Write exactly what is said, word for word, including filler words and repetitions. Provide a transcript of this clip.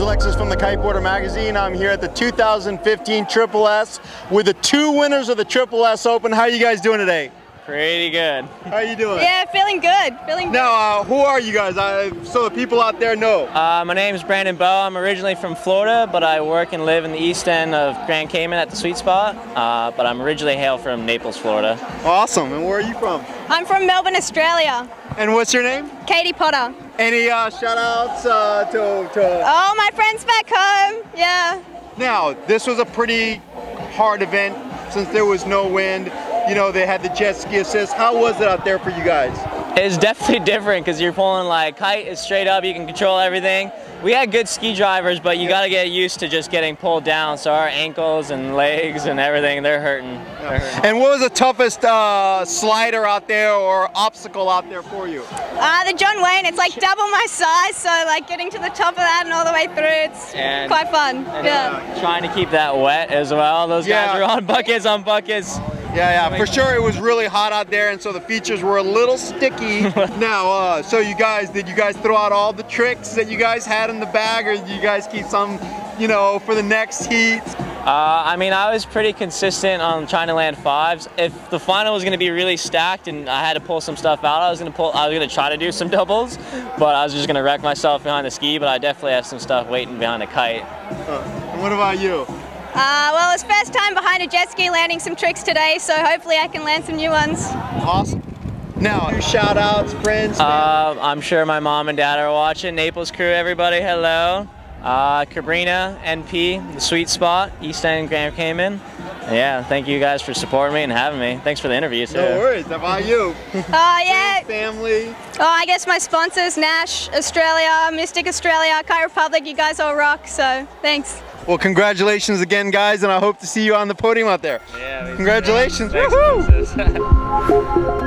Alexis from the Kiteboarder Magazine. I'm here at the two thousand fifteen Triple S with the two winners of the Triple S Open. How are you guys doing today? Pretty good. How are you doing? Yeah, feeling good. Feeling good. Now, uh, who are you guys? I, so the people out there know. Uh, my name is Brandon Bowe. I'm originally from Florida, but I work and live in the east end of Grand Cayman at the Sweet Spot. Uh, but I'm originally hail from Naples, Florida. Awesome. And where are you from? I'm from Melbourne, Australia. And what's your name? Katie Potter. Any uh, shout outs uh, to, to... Oh, my friends back home. Yeah. Now, this was a pretty hard event since there was no wind. You know, they had the jet ski assist. How was it out there for you guys? It's definitely different because you're pulling like kite is straight up, you can control everything. We had good ski drivers, but you got to get used to just getting pulled down. So our ankles and legs and everything, they're hurting. Yeah. They're hurting. And what was the toughest uh, slider out there or obstacle out there for you? Uh, the John Wayne, it's like double my size, so like getting to the top of that and all the way through, it's and, quite fun. And, yeah. uh, trying to keep that wet as well. Those yeah. guys are on buckets on buckets. Yeah, yeah, for sure it was really hot out there, and so the features were a little sticky. Now, uh, so you guys, did you guys throw out all the tricks that you guys had in the bag, or did you guys keep some, you know, for the next heat? Uh, I mean, I was pretty consistent on trying to land fives. If the final was going to be really stacked and I had to pull some stuff out, I was going to pull. I was going to try to do some doubles, but I was just going to wreck myself behind the ski. But I definitely have some stuff waiting behind the kite. Uh, and what about you? Uh, well, it's first time behind a jet ski landing some tricks today, so hopefully I can land some new ones. Awesome. Now, your shout outs, friends? Uh, I'm sure my mom and dad are watching. Naples crew, everybody, hello. Uh, Cabrina, N P, the Sweet Spot, East End, Grand Cayman. Yeah, thank you guys for supporting me and having me. Thanks for the interview, too. No worries. How about you? Oh, uh, yeah. Family? Oh, I guess my sponsors, Nash, Australia, Mystic Australia, Kite Republic, you guys all rock, so thanks. Well, congratulations again, guys, and I hope to see you on the podium out there. Yeah, congratulations. Woohoo!